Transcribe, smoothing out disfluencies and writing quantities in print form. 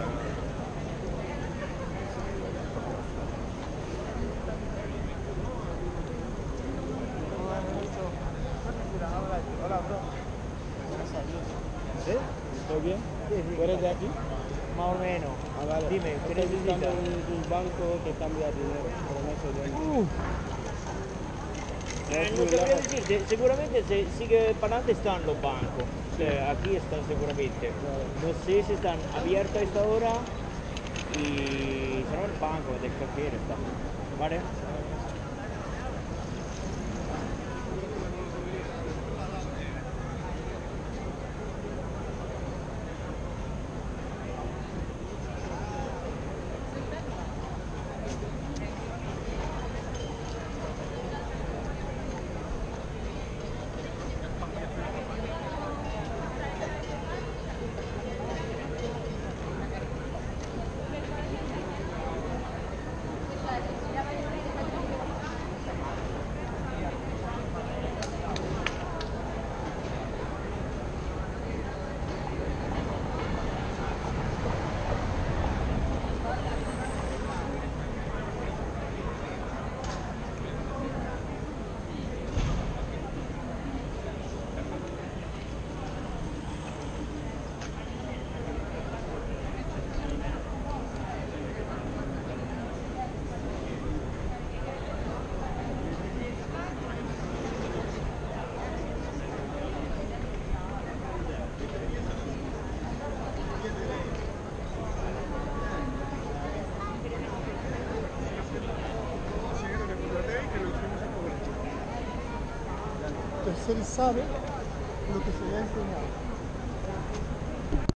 Hola, bro. ¿Sí? ¿Todo bien? Sí, sí, ¿Tú eres de claro. aquí? Más o menos. Ah, vale. Dime, ¿qué Estoy buscando necesitas? un banco que cambia dinero, pero no sé dónde. No es No muy sabría lejos. decirte, seguramente se sigue para adelante están los bancos. O Sí. sea, aquí están seguramente. Claro. No sé si están abiertos a esta hora y será el banco del cajero está. ¿Vale? Entonces él sabe lo que se le ha enseñado.